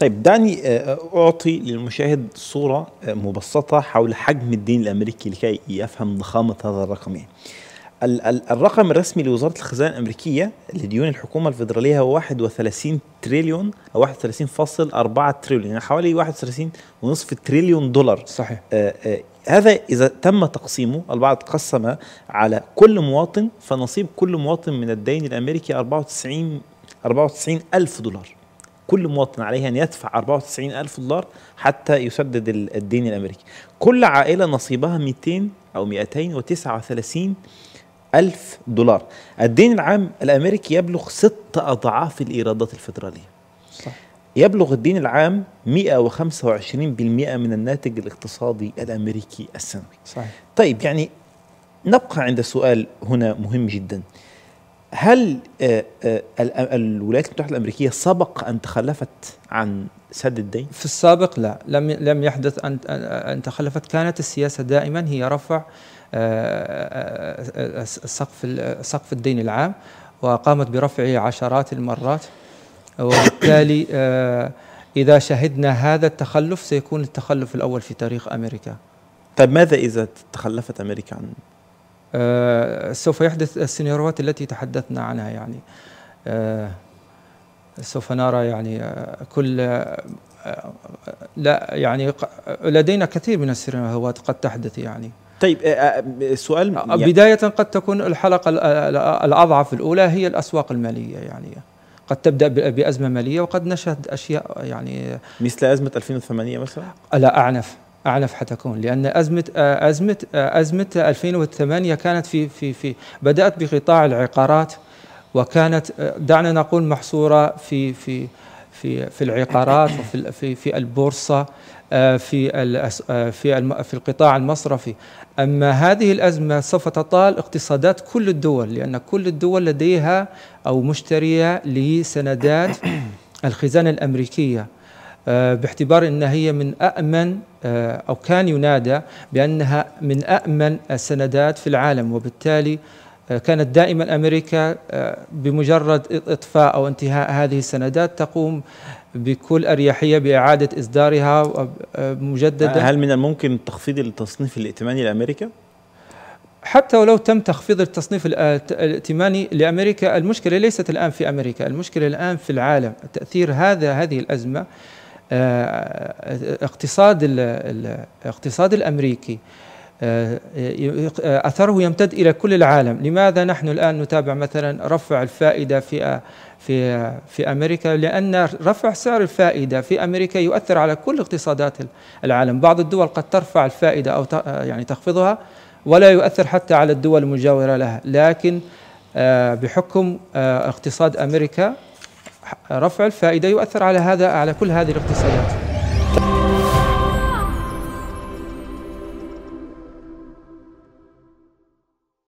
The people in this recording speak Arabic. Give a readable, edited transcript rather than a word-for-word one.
طيب دعني أعطي للمشاهد صورة مبسطة حول حجم الدين الأمريكي لكي يفهم ضخامة هذا الرقم. يعني الرقم الرسمي لوزارة الخزانة الأمريكية لديون الحكومة الفيدرالية هو 31 تريليون أو 31.4 تريليون، يعني حوالي 31.5 تريليون دولار. صحيح. هذا إذا تم تقسيمه، البعض قسم على كل مواطن، فنصيب كل مواطن من الدين الأمريكي 94 ألف دولار. كل مواطن عليه أن يدفع 94 ألف دولار حتى يسدد الدين الأمريكي. كل عائلة نصيبها 200 أو 239 ألف دولار. الدين العام الأمريكي يبلغ 6 أضعاف الإيرادات الفيدرالية. صح. يبلغ الدين العام 125% من الناتج الاقتصادي الأمريكي السنوي. صحيح. طيب يعني نبقى عند سؤال هنا مهم جدا. هل الولايات المتحدة الأمريكية سبق أن تخلفت عن سد الدين؟ في السابق لا، لم يحدث أن تخلفت. كانت السياسة دائما هي رفع سقف الدين العام، وقامت برفعه عشرات المرات، وبالتالي إذا شهدنا هذا التخلف سيكون التخلف الأول في تاريخ أمريكا. طيب ماذا إذا تخلفت أمريكا عن سوف يحدث السيناريوهات التي تحدثنا عنها. يعني سوف نرى يعني لا يعني لدينا كثير من السيناريوهات قد تحدث يعني. طيب سؤال بداية قد تكون الحلقة الأضعف الأولى هي الأسواق المالية، يعني قد تبدأ بأزمة مالية وقد نشهد أشياء يعني مثل أزمة 2008 مثلا. لا، أعنف حتكون، لأن أزمة 2008 كانت في بدأت بقطاع العقارات، وكانت دعنا نقول محصورة في العقارات وفي البورصة، في القطاع المصرفي. أما هذه الأزمة سوف تطال اقتصادات كل الدول، لأن كل الدول لديها أو مشترية لسندات الخزانة الأمريكية، باعتبار أنها هي من أأمن أو كان ينادى بأنها من أأمن السندات في العالم. وبالتالي كانت دائما أمريكا بمجرد إطفاء أو انتهاء هذه السندات تقوم بكل أريحية بإعادة إصدارها مجددا. هل من الممكن تخفيض التصنيف الائتماني لأمريكا؟ حتى ولو تم تخفيض التصنيف الائتماني لأمريكا، المشكلة ليست الآن في أمريكا، المشكلة الآن في العالم. تأثير هذه الأزمة اقتصاد الأمريكي أثره يمتد إلى كل العالم. لماذا نحن الآن نتابع مثلا رفع الفائدة في أمريكا؟ لأن رفع سعر الفائدة في أمريكا يؤثر على كل اقتصادات العالم. بعض الدول قد ترفع الفائدة أو يعني تخفضها ولا يؤثر حتى على الدول المجاورة لها، لكن بحكم اقتصاد أمريكا رفع الفائدة يؤثر على كل هذه الاقتصادات.